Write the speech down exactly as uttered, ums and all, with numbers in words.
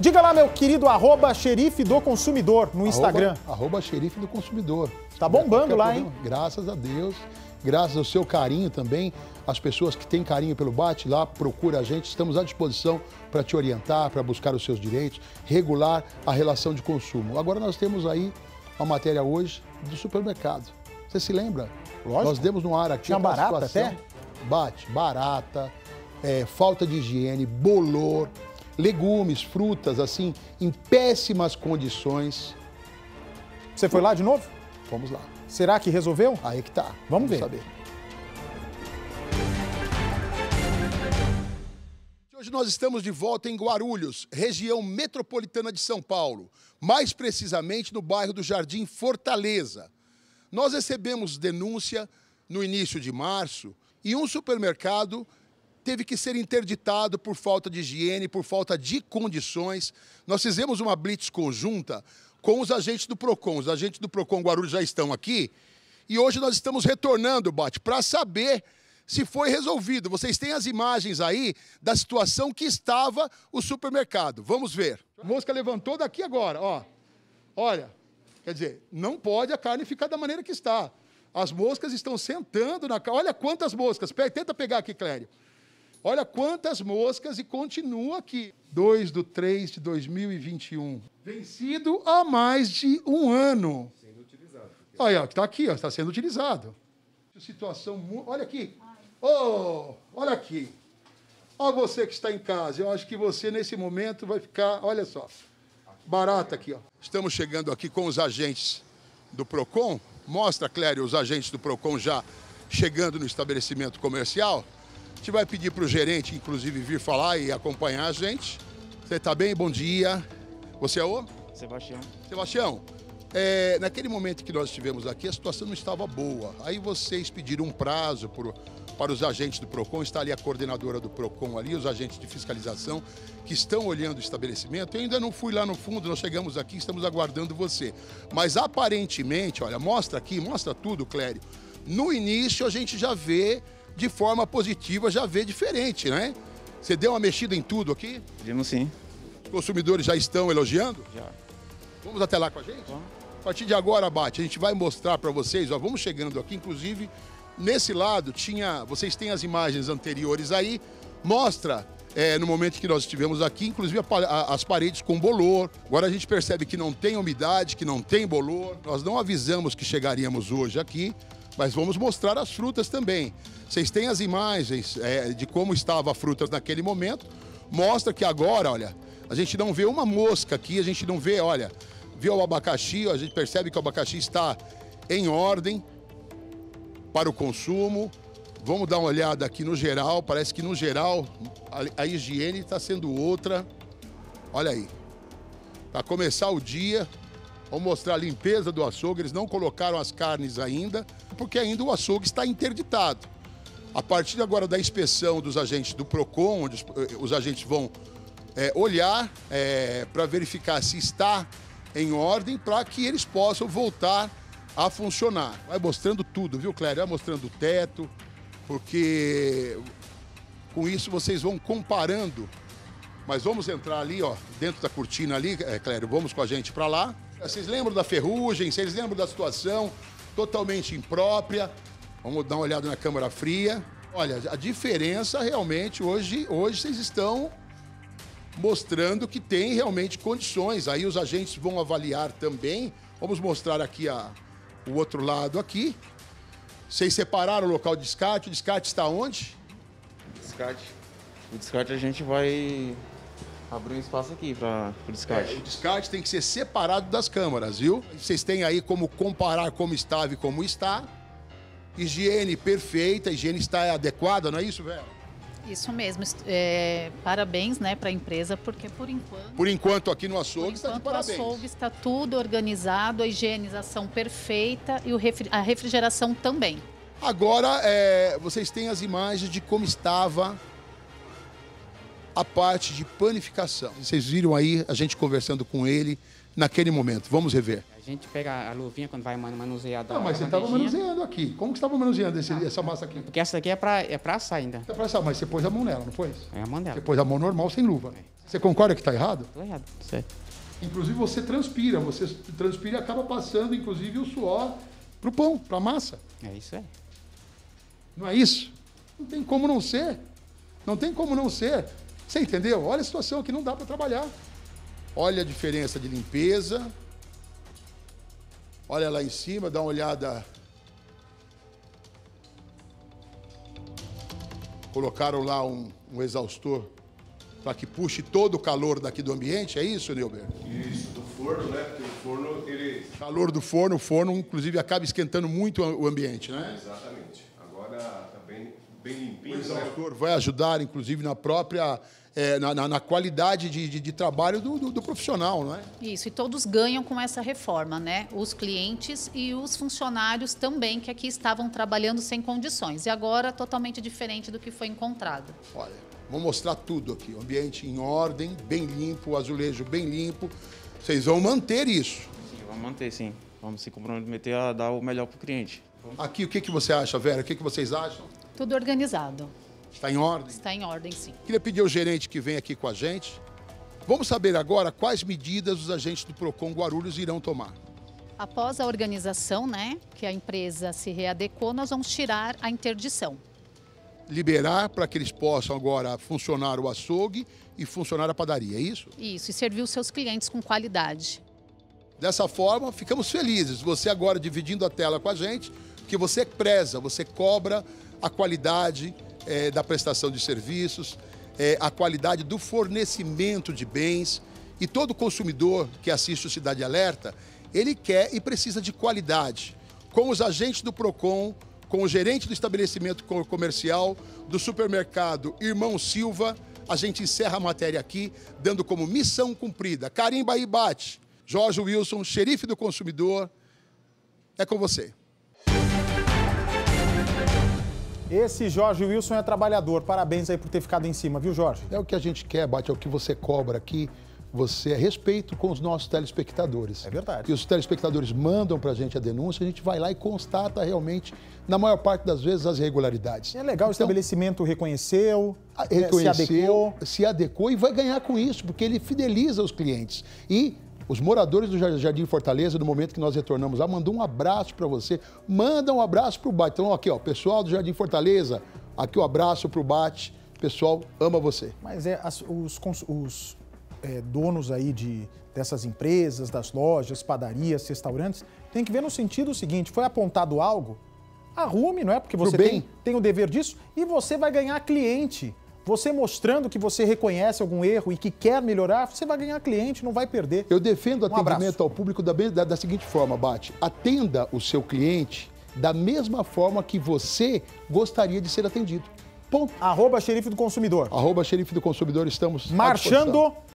Diga lá, meu querido, arroba xerife do consumidor no Instagram. Arroba, arroba xerife do consumidor. Tá bombando lá, hein? Graças a Deus, graças ao seu carinho também, as pessoas que têm carinho pelo Bate, lá procura a gente, estamos à disposição para te orientar, para buscar os seus direitos, regular a relação de consumo. Agora nós temos aí uma matéria hoje do supermercado. Você se lembra? Lógico. Nós demos no ar aqui. Tinha barata até? Bate, barata, é, falta de higiene, bolor, legumes, frutas, assim, em péssimas condições. Você foi lá de novo? Vamos lá. Será que resolveu? Aí que tá. Vamos, Vamos ver. saber. Hoje nós estamos de volta em Guarulhos, região metropolitana de São Paulo, mais precisamente no bairro do Jardim Fortaleza. Nós recebemos denúncia no início de março e um supermercado teve que ser interditado por falta de higiene, por falta de condições. Nós fizemos uma blitz conjunta com os agentes do Procon. Os agentes do Procon Guarulhos já estão aqui e hoje nós estamos retornando, Bate, para saber se foi resolvido. Vocês têm as imagens aí da situação que estava o supermercado. Vamos ver. A mosca levantou daqui agora, ó. Olha, quer dizer, não pode a carne ficar da maneira que está. As moscas estão sentando na carne. Olha quantas moscas. Tenta pegar aqui, Clério. Olha quantas moscas e continua aqui. dois de três de dois mil e vinte e um. Vencido há mais de um ano. Sendo utilizado. Olha, está aqui, ó, está sendo utilizado. Situação... Olha aqui. Oh, olha aqui. Olha você que está em casa. Eu acho que você, nesse momento, vai ficar... Olha só. Barata aqui, ó. Estamos chegando aqui com os agentes do Procon. Mostra, Clério, os agentes do Procon já chegando no estabelecimento comercial. A gente vai pedir para o gerente, inclusive, vir falar e acompanhar a gente. Você está bem? Bom dia. Você é o? Sebastião. Sebastião, é, naquele momento que nós estivemos aqui, a situação não estava boa. Aí vocês pediram um prazo por, para os agentes do Procon. Está ali a coordenadora do Procon ali, os agentes de fiscalização que estão olhando o estabelecimento. Eu ainda não fui lá no fundo, nós chegamos aqui, estamos aguardando você. Mas aparentemente, olha, mostra aqui, mostra tudo, Clério. No início a gente já vê de forma positiva, já vê diferente, né? Você deu uma mexida em tudo aqui? Vimos sim. Os consumidores já estão elogiando? Já. Vamos até lá com a gente? Vamos. A partir de agora, Bate, a gente vai mostrar para vocês, ó, vamos chegando aqui, inclusive, nesse lado tinha, vocês têm as imagens anteriores aí, mostra, é, no momento que nós estivemos aqui, inclusive a, a, as paredes com bolor. Agora a gente percebe que não tem umidade, que não tem bolor. Nós não avisamos que chegaríamos hoje aqui, mas vamos mostrar as frutas também. Vocês têm as imagens é, de como estava a frutas naquele momento. Mostra que agora, olha, a gente não vê uma mosca aqui, a gente não vê, olha, viu o abacaxi, a gente percebe que o abacaxi está em ordem para o consumo. Vamos dar uma olhada aqui no geral, parece que no geral a, a higiene está sendo outra. Olha aí, para começar o dia, vamos mostrar a limpeza do açougue. Eles não colocaram as carnes ainda, porque ainda o açougue está interditado. A partir agora da inspeção dos agentes do Procon, onde os, os agentes vão é, olhar é, para verificar se está em ordem, para que eles possam voltar a funcionar. Vai mostrando tudo, viu, Clério? Vai mostrando o teto, porque com isso vocês vão comparando. Mas vamos entrar ali, ó, dentro da cortina ali, é, Clério, vamos com a gente para lá. Vocês lembram da ferrugem? Vocês lembram da situação totalmente imprópria? Vamos dar uma olhada na câmara fria. Olha, a diferença realmente, hoje, hoje vocês estão mostrando que tem realmente condições. Aí os agentes vão avaliar também. Vamos mostrar aqui a, o outro lado aqui. Vocês separaram o local de descarte. O descarte está onde? Descarte. O descarte a gente vai abrir um espaço aqui para o descarte. É, o descarte tem que ser separado das câmaras, viu? Vocês têm aí como comparar como estava e como está. Higiene perfeita, a higiene está adequada, não é isso, Vera? Isso mesmo. É, parabéns, né, para a empresa, porque por enquanto... Por enquanto aqui no açougue por está de enquanto, parabéns. o açougue está tudo organizado, a higienização perfeita e o refri a refrigeração também. Agora, é, vocês têm as imagens de como estava a parte de panificação. Vocês viram aí a gente conversando com ele naquele momento. Vamos rever. A gente pega a luvinha quando vai manusear da Não, mas você estava manuseando aqui. Como que você estava manuseando esse, essa massa aqui? Porque essa daqui é para é pra assar ainda. É pra assar, mas você pôs a mão nela, não foi? É a mão dela. Você pôs a mão normal, sem luva. Você concorda que está errado? Tô errado, certo. Inclusive você transpira, você transpira e acaba passando, inclusive, o suor para o pão, para a massa. É isso aí. Não é isso? Não tem como não ser. Não tem como não ser. Você entendeu? Olha a situação que não dá para trabalhar. Olha a diferença de limpeza. Olha lá em cima, dá uma olhada. Colocaram lá um, um exaustor para que puxe todo o calor daqui do ambiente, é isso, Neuber? Isso, do forno, né? Porque o forno, ele... O calor do forno, o forno, inclusive, acaba esquentando muito o ambiente, né? Exatamente. Agora tá bem, bem O limpinho, né? exaustor vai ajudar, inclusive, na própria... É, na, na, na qualidade de, de, de trabalho do, do, do profissional, não é? Isso, e todos ganham com essa reforma, né? Os clientes e os funcionários também, que aqui estavam trabalhando sem condições. E agora, totalmente diferente do que foi encontrado. Olha, vou mostrar tudo aqui. O ambiente em ordem, bem limpo, o azulejo bem limpo. Vocês vão manter isso. Sim, vamos manter, sim. Vamos se comprometer a dar o melhor para o cliente. Aqui, o que, que você acha, Vera? O que, que vocês acham? Tudo organizado. Está em ordem? Está em ordem, sim. Queria pedir ao gerente que vem aqui com a gente. Vamos saber agora quais medidas os agentes do Procon Guarulhos irão tomar. Após a organização, né, que a empresa se readequou, nós vamos tirar a interdição. Liberar para que eles possam agora funcionar o açougue e funcionar a padaria, é isso? Isso, e servir os seus clientes com qualidade. Dessa forma, ficamos felizes. Você agora dividindo a tela com a gente, que você preza, você cobra a qualidade é, da prestação de serviços, é, a qualidade do fornecimento de bens. E todo consumidor que assiste o Cidade Alerta, ele quer e precisa de qualidade. Com os agentes do Procon, com o gerente do estabelecimento comercial, do supermercado Irmão Silva, a gente encerra a matéria aqui, dando como missão cumprida. Carimba aí, bate. Jorge Wilson, xerife do consumidor, é com você. Esse Jorge Wilson é trabalhador. Parabéns aí por ter ficado em cima, viu, Jorge? É o que a gente quer, Bate, é o que você cobra aqui. Você é respeito com os nossos telespectadores. É verdade. Que os telespectadores mandam pra gente a denúncia, a gente vai lá e constata realmente, na maior parte das vezes, as irregularidades. É legal, o Então, estabelecimento reconheceu, reconheceu, se adequou. se adequou e vai ganhar com isso, porque ele fideliza os clientes. E os moradores do Jardim Fortaleza, no momento que nós retornamos lá, mandou um abraço para você. Manda um abraço para o Bate. Então, aqui, ó, pessoal do Jardim Fortaleza, aqui o um abraço para o Bate. Pessoal, ama você. Mas é, as, os, os é, donos aí de, dessas empresas, das lojas, padarias, restaurantes, tem que ver no sentido seguinte, foi apontado algo, arrume, não é? Porque você tem, tem o dever disso e você vai ganhar cliente. Você mostrando que você reconhece algum erro e que quer melhorar, você vai ganhar cliente, não vai perder. Eu defendo o Um atendimento abraço. ao público da, da, da seguinte forma, Bate. Atenda o seu cliente da mesma forma que você gostaria de ser atendido. Ponto. Arroba xerife do consumidor. Arroba xerife do consumidor, estamos à Marchando. disposição.